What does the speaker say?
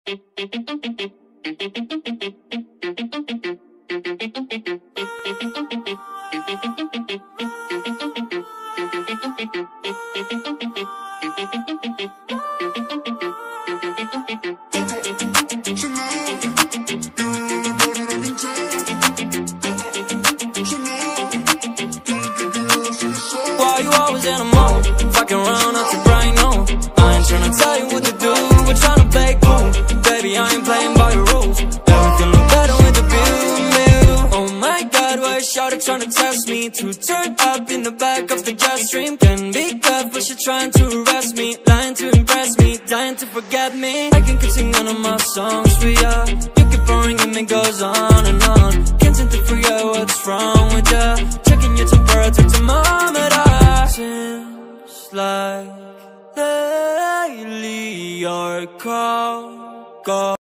Why you always in a mode? Fucking around up to bright noon. I ain't tryna tell you what to do, we're tryna play cool. Baby, I ain't playing by your rules. Everything look better with the view. Oh my god, why is shawty tryna test me? To turn up in the back of the jet stream. Can be careful, she trying to arrest me. Lying to impress me, dying to forget me. I can keep singing one of my songs for ya. You keep on ringing, it goes on and on. Can't seem to forget what's wrong with ya. Checking your temperature, thermometer. Seems like lately your call